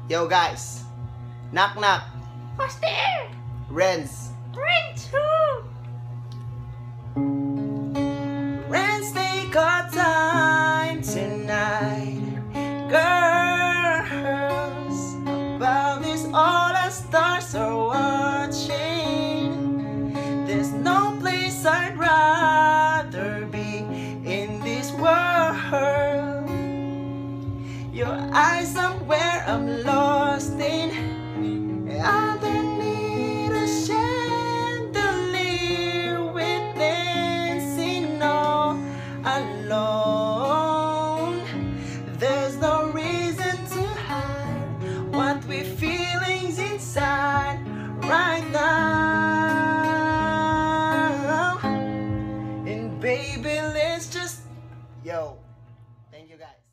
Yo guys, knock knock. Who's there? Renz. Renz who? Renz, take our time tonight, girls. About this, all the stars are watching. There's no place I'd rather be in this world. Your eyes are where I'm lost in. Underneath a chandelier with dancing all alone. There's no reason to hide what we're feeling inside right now. And baby, let's just... Yo, thank you guys.